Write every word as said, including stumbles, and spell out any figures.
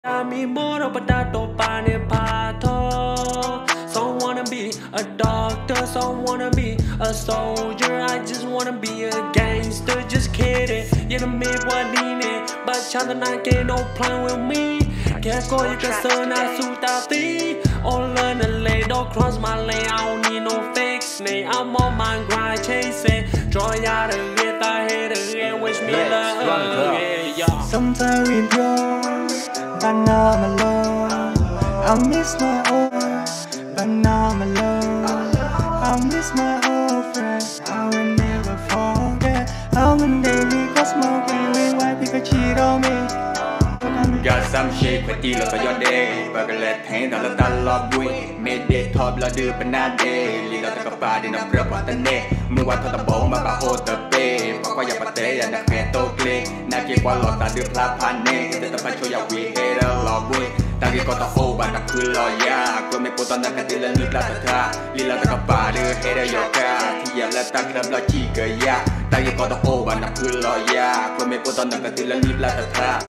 Mi moro potato pane pato. Some wanna be a doctor, some wanna be a soldier. I just wanna be a gangster, just kidding. You know me, what need it? But China not get no plan with me. Can't go, you can serve not suit out the. All learn the lane, don't cross my lane. I don't need no fix name. I'm on my grind, chasing. Draw out the get, I hit it, wish me luck. Yeah, sometimes we draw, but now I'm alone. I miss my old, but now I'm alone. I miss my old friends, I will never forget. How when they leave us smoke, we why people cheat on me. Got some shit for deal for your day. Burger paint on the dialogue way. Made it top la do panade. Lila the body in a proper the neck. Move out to the bone, but I hold the bay. Papa Yapate and the Peto Clay. Naki Walot, I do Plapane. The Pachoya we hate a log way. Tagi got the whole but a cool lawyer. Come put on the Catilla Nuplata. Lila the body, head of your car. Tia let that club like Chica, yeah. Tagi got the whole but a cool lawyer. Come put on the Catilla Nuplata.